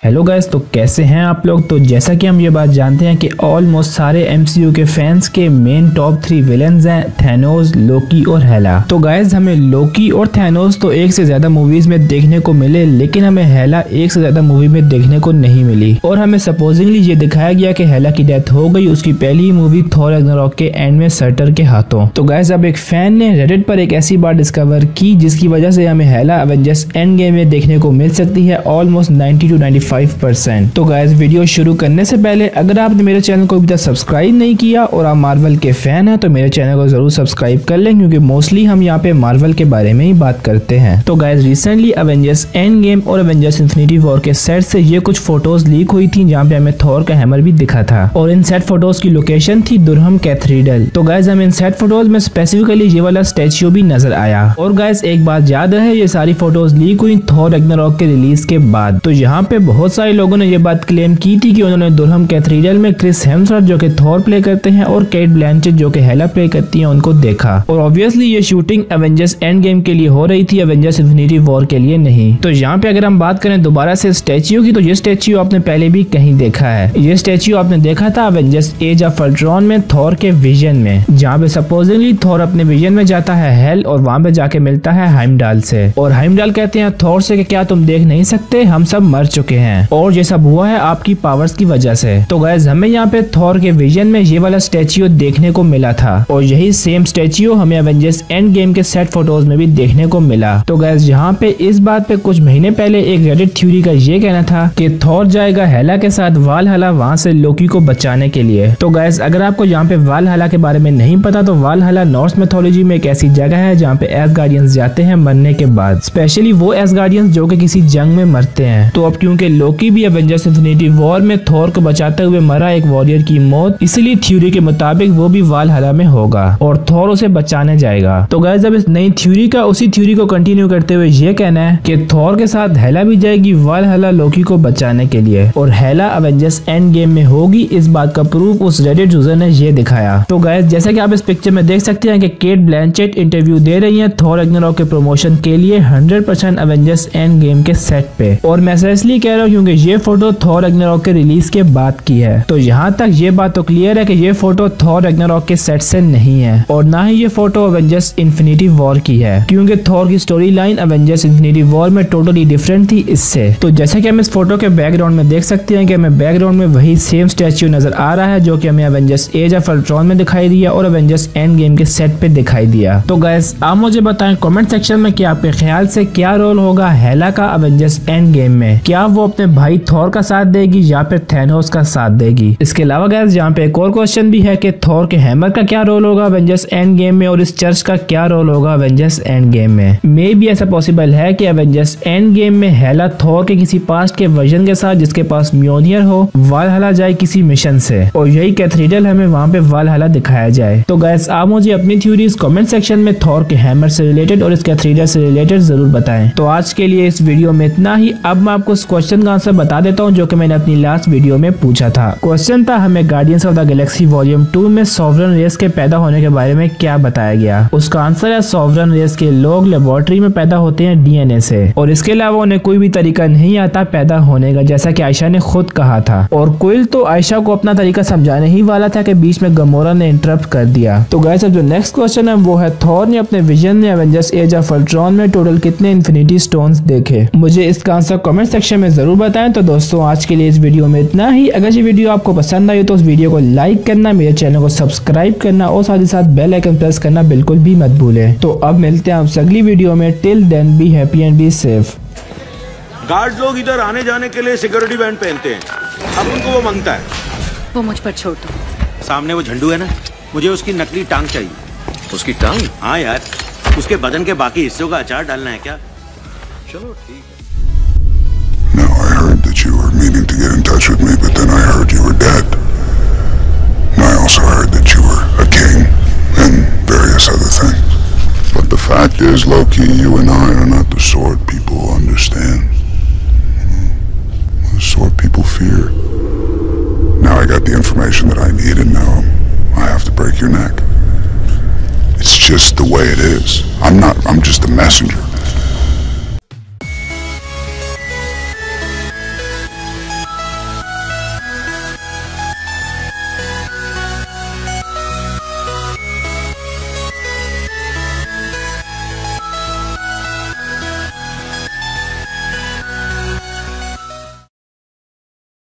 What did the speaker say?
Hello guys, तो कैसे हैं आप लोग। तो जैसा कि हम ये बात जानते हैं कि ऑलमोस्ट सारे एमसीयू के फैंस के मेन टॉप 3 विलेंस हैं थैनोस, लोकी और हेला। तो गाइस हमें लोकी और थैनोस तो एक से ज्यादा मूवीज में देखने को मिले, लेकिन हमें हेला एक से ज्यादा मूवी में देखने को नहीं मिली। और हमें सपोजिंगली ये दिखाया गया कि हेला की डेथ हो गई उसकी पहली मूवी थॉर रैग्नारोक के एंड में सर्टर के हाथों। तो गाइस अब एक फैन ने रेडिट पर एक ऐसी बात डिस्कवर की जिसकी वजह से हमें हेला एवेंजर्स एंड गेम में देखने को मिल सकती है ऑलमोस्ट 90 to 95%। तो गाइस वीडियो शुरू करने से पहले अगर आपने मेरे चैनल को अभी तक सब्सक्राइब नहीं किया और आप मार्वल के फैन हैं तो मेरे चैनल को जरूर सब्सक्राइब कर लें, क्योंकि मोस्टली हम यहाँ पे मार्वल के बारे में ही बात करते हैं। तो guys recently Avengers Endgame और एवेंजर्स इन्फिनिटी वॉर के सेट से ये कुछ फोटोज लीक हुई थी जहाँ पे हमें थॉर का हैमर भी दिखा था, और इन सेट फोटोज की लोकेशन थी दुर्हम कैथेड्रल। तो गाइस हमें इन सेट फोटोज में स्पेसिफिकली ये वाला स्टैच्यू भी नजर आया। और गाइस एक बात याद है, ये सारी फोटोज लीक हुई थॉर रैग्नारोक के रिलीज के बाद। तो यहाँ पे बहुत सारे लोगों ने ये बात क्लेम की थी कि उन्होंने दुर्हम कैथेड्रल में क्रिस हेम्सवर्थ जो कि थॉर प्ले करते हैं और केट ब्लैंचेट जो कि हेला प्ले करती हैं उनको देखा। और ऑब्वियसली ये शूटिंग एवेंजर्स एंड गेम के लिए हो रही थी, एवेंजर्स इन्फिनिटी वॉर के लिए नहीं। तो यहाँ पे अगर हम बात करें दोबारा से स्टैच्यू की, तो ये स्टैच्यू आपने पहले भी कहीं देखा है। ये स्टैच्यू आपने देखा था एवेंजर्स एज ऑफ अल्ट्रॉन में थॉर के विजन में, जहाँ पे सपोजिंगली थॉर अपने विजन में जाता है हेल और वहाँ पे जाके मिलता है हाइमडाल से। और हाइमडाल कहते हैं थॉर से कि क्या तुम देख नहीं सकते, हम सब मर चुके हैं और ये सब हुआ है आपकी पावर्स की वजह से। तो गाइस हमें यहाँ पे थॉर के विजन में ये वाला स्टैच्यू देखने को मिला था, और यही सेम स्टैच्यू हमें एवेंजर्स एंड गेम के सेट फोटोज में भी देखने को मिला। तो गाइस यहाँ पे इस बात पे कुछ महीने पहले एक रेडिट थ्योरी का ये कहना था कि थॉर जाएगा हेला के साथ वालहला वहाँ से लोकी को बचाने के लिए। तो गाइस अगर आपको यहाँ पे वालहला के बारे में नहीं पता तो वालहला नॉर्स मैथोलॉजी में एक ऐसी जगह है जहाँ पे एसगार्डियंस जाते हैं मरने के बाद, स्पेशली वो एसगार्डियंस जो कि किसी जंग में मरते हैं। तो अब क्योंकि लोकी भी एवेंजर्स इन्फिनिटी वॉर में थॉर को बचाते हुए मरा एक वॉरियर की मौत, इसलिए थ्योरी के मुताबिक वो भी वालहला में होगा और थॉर उसे बचाने जाएगा। तो गाइस अब इस नई थ्योरी का उसी थ्योरी को कंटिन्यू करते हुए ये कहना है कि थॉर के साथ हेला भी जाएगी वालहला लोकी को बचाने के लिए, और हेला एवेंजर्स एंड गेम में होगी। इस बात का प्रूफ उस रेडिट यूजर ने ये दिखाया। तो गाइस जैसा कि आप इस पिक्चर में देख सकते हैं कि केट ब्लैंचेट इंटरव्यू दे रही है थॉर रैग्नारोक के प्रमोशन के लिए 100% एवेंजर्स एंड गेम के सेट पे। और मैं इसलिए कह रहा हूँ क्योंकि ये फोटो थॉर रैग्नारोक के रिलीज के बाद की है। तो यहाँ तक ये बात तो क्लियर है कि ये फोटो थॉर रैग्नारोक के सेट से नहीं है, और ना ही ये फोटो एवेंजर्स इन्फिनिटी वॉर की है, क्योंकि थॉर की story line Avengers Infinity War में टोटली डिफरेंट थी इससे। तो जैसे कि हम इस फोटो के बैकग्राउंड में देख सकते हैं कि हमें बैकग्राउंड में वही सेम स्टैच्यू नजर आ रहा है जो कि हमें एवेंजर्स एज ऑफ अल्ट्रॉन में दिखाई दिया और एवेंजर्स एंड गेम के सेट पे दिखाई दिया। तो गाइस आप मुझे बताएं कमेंट सेक्शन में कि आपके ख्याल से क्या रोल होगा हेला का एवेंजर्स एंड गेम में। क्या वो अपने भाई थॉर का साथ देगी या फिर थैनोस का साथ देगी। इसके अलावा गाइस यहाँ पे एक और क्वेश्चन भी है कि थॉर के हैमर का क्या रोल होगा एवेंजर्स एंड गेम में, और इस चर्च का क्या रोल होगा एवेंजर्स एंड गेम में। मे भी ऐसा पॉसिबल है कि एवेंजर्स एंड गेम में हेला थॉर के किसी पास्ट के वर्जन के साथ जिसके पास म्योनियर हो वालहला जाए किसी मिशन से, और यही कैथेड्रल हमें वहाँ पे वालहला दिखाया जाए। तो गाइस आप मुझे अपनी थ्योरीज कमेंट सेक्शन में थॉर के हैमर से रिलेटेड और इस कैथेड्रल से रिलेटेड जरूर बताएं। तो आज के लिए इस वीडियो में इतना ही। अब मैं आपको इस क्वेश्चन का आंसर बता देता हूँ जो कि मैंने अपनी लास्ट वीडियो में पूछा था। क्वेश्चन था हमें Guardians of the Galaxy volume 2 में सॉवरन रेस के पैदा होने के बारे में क्या बताया गया। उसका आंसर है सॉवरन रेस के लोग लेबोरेटरी में पैदा होते हैं डीएनए से, और इसके अलावा उन्हें कोई भी तरीका नहीं आता पैदा होने का, जैसा कि आयशा ने खुद कहा था। और कोयल तो आयशा को अपना तरीका समझाने ही वाला था कि बीच में गमोरा ने इंटरप्ट कर दिया। तो गाइस अब जो नेक्स्ट क्वेश्चन है वो है थॉर ने अपने विजन में एवेंजर्स एज ऑफ अल्ट्रॉन में टोटल कितने इन्फिनिटी स्टोन्स देखे। मुझे इसका आंसर कमेंट सेक्शन में जरूर बताएं। तो दोस्तों आज के लिए इस वीडियो में इतना ही। अगर ये वीडियो आपको पसंद आई तो उस वीडियो को लाइक करना, मेरे चैनल को सब्सक्राइब करना और साथ ही साथ बेल आइकन प्रेस करना बिल्कुल भी मत भूलें। तो अब मिलते हैं आपसे अगली वीडियो में। Till then be happy and be safe. Guard लोग इधर आने जाने के लिए सिक्योरिटी बैंड पहनते हैं, अब उनको वो मांगता है। वो मुझ पर छोड़ दो। सामने वो झंडू है ना, मुझे उसकी नकली टांग चाहिए। उसकी टांग? हाँ यार, उसके बदन के बाकी हिस्सों का अचार डालना है क्या। चलो ठीक है। Now I heard that you were meaning to get in touch with me, but then I heard you were dead. And I also heard that you were a king and various other things. But the fact is, Loki, you and I are not the sort people understand. The sort people fear. Now I got the information that I need, and now I have to break your neck. It's just the way it is. I'm just a messenger.